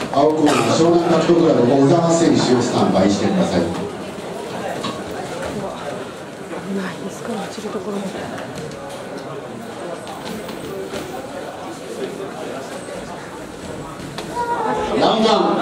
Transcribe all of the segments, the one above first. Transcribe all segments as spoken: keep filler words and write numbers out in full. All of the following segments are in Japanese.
青コーナー湘南格闘クラブ小沢選手をスタンバイしてください。 危ないですから落ちるところ。 ラウンドワン。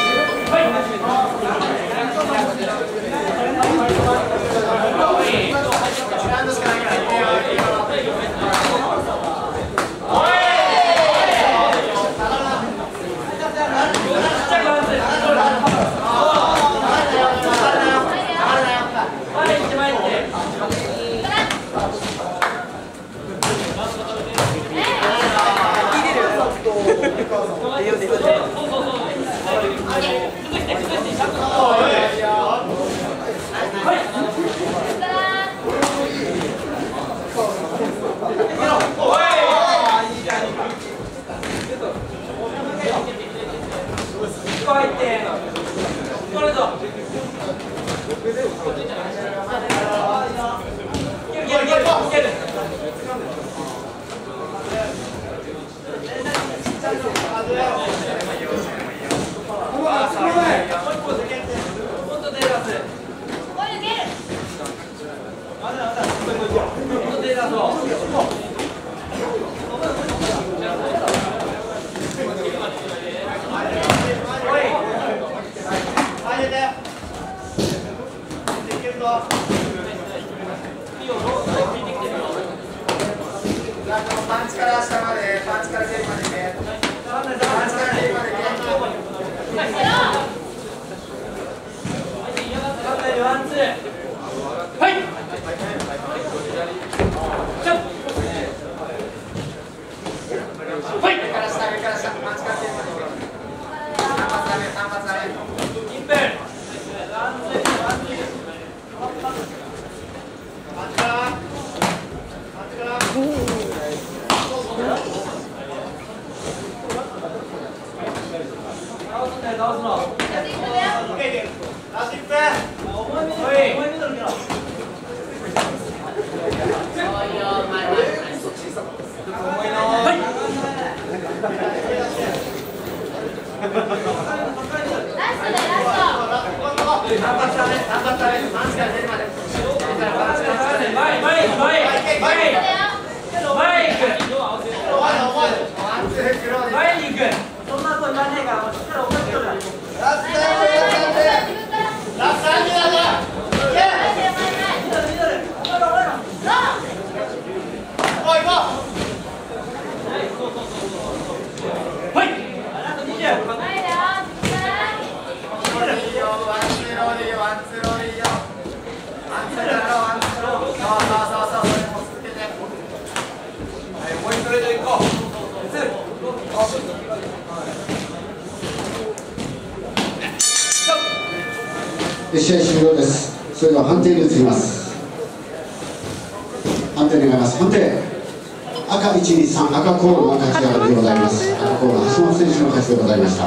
パンチから下まで、パンチから蹴るまでね。パンチから蹴るまでね。ワンツー。はい。はい。上から下、上から下、パンチから蹴るまで。単発だね、単発だね。一分。ワンツー、ワンツー。パンチから。パンチから。倒すの。ラストいっぷん。前に行く。そんなこと言わねえから、もうしっかり覚えてるから。ラストラストラストだぞ。おい行こう。はい。あとにじゅう。ワンツーローでいいよ、ワンツーローでいいよ、ワンツーローでいいよ。ワンツーだろ、ワンツーロー。そうそうそうそう、それも続けて。はい、もう一回で行こう。 試合終了です。それでは判定に移ります。判定願います。判定。赤いちにさん、赤コールの勝ち上がりでございます。赤コール橋本選手の勝ちでございました。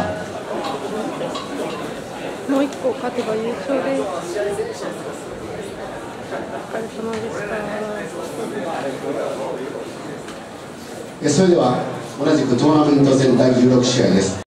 もう一個勝てば優勝です。お疲れ様でした。 それでは同じくトーナメント戦だいじゅうろく試合です。